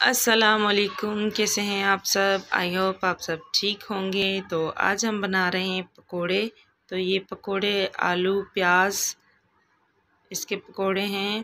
अस्सलाम वालेकुम, कैसे हैं आप सब। आई होप आप सब ठीक होंगे। तो आज हम बना रहे हैं पकोड़े। तो ये पकोड़े आलू प्याज इसके पकोड़े हैं।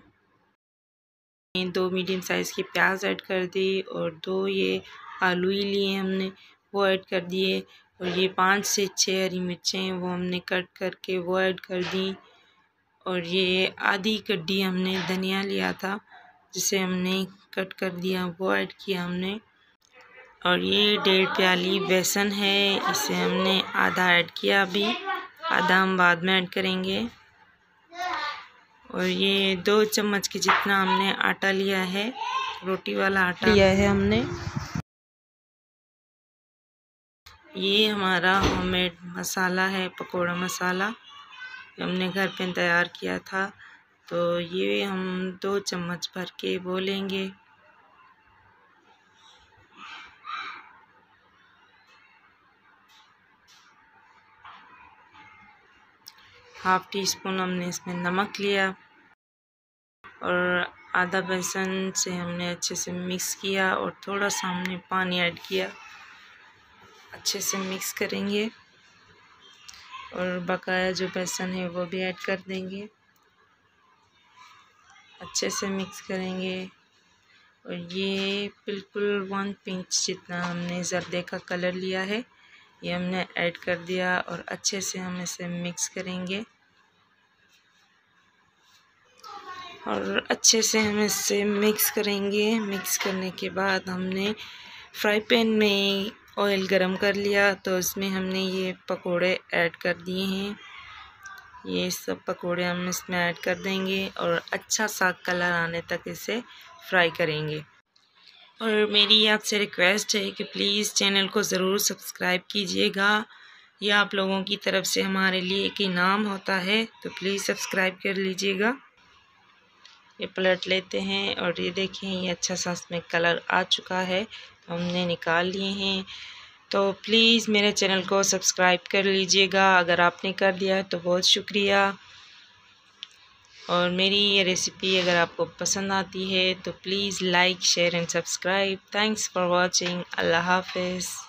2 मीडियम साइज़ की प्याज ऐड कर दी और 2 ये आलू ही लिए हमने, वो ऐड कर दिए। और ये 5 से 6 हरी मिर्चें वो हमने कट करके वो ऐड कर दी। और ये आधी कड्डी हमने धनिया लिया था जिसे हमने कट कर दिया, वो ऐड किया हमने। और ये 1.5 प्याली बेसन है, इसे हमने आधा ऐड किया, अभी आधा हम बाद में ऐड करेंगे। और ये 2 चम्मच के जितना हमने आटा लिया है, रोटी वाला आटा लिया है हमने। ये हमारा होममेड मसाला है, पकोड़ा मसाला हमने घर पे तैयार किया था। तो ये हम 2 चम्मच भर के वो लेंगे। हाफ टी स्पून हमने इसमें नमक लिया और आधा बेसन से हमने अच्छे से मिक्स किया और थोड़ा सा हमने पानी ऐड किया। अच्छे से मिक्स करेंगे और बकाया जो बेसन है वो भी ऐड कर देंगे। अच्छे से मिक्स करेंगे। और ये बिल्कुल 1 पिंच जितना हमने जर्दे का कलर लिया है, ये हमने ऐड कर दिया और अच्छे से हम इसे मिक्स करेंगे। और अच्छे से हम इसे मिक्स करेंगे। मिक्स करने के बाद हमने फ्राई पैन में ऑयल गरम कर लिया, तो इसमें हमने ये पकोड़े ऐड कर दिए हैं। ये सब पकोड़े हम इसमें ऐड कर देंगे और अच्छा सा कलर आने तक इसे फ्राई करेंगे। और मेरी आपसे रिक्वेस्ट है कि प्लीज़ चैनल को ज़रूर सब्सक्राइब कीजिएगा। यह आप लोगों की तरफ से हमारे लिए एक इनाम होता है, तो प्लीज़ सब्सक्राइब कर लीजिएगा। ये पलट लेते हैं और ये देखें, ये अच्छा सा इसमें कलर आ चुका है, तो हमने निकाल लिए हैं। तो प्लीज़ मेरे चैनल को सब्सक्राइब कर लीजिएगा। अगर आपने कर दिया है तो बहुत शुक्रिया। और मेरी ये रेसिपी अगर आपको पसंद आती है तो please like share and subscribe. Thanks for watching. अल्लाह हाफ़िज़।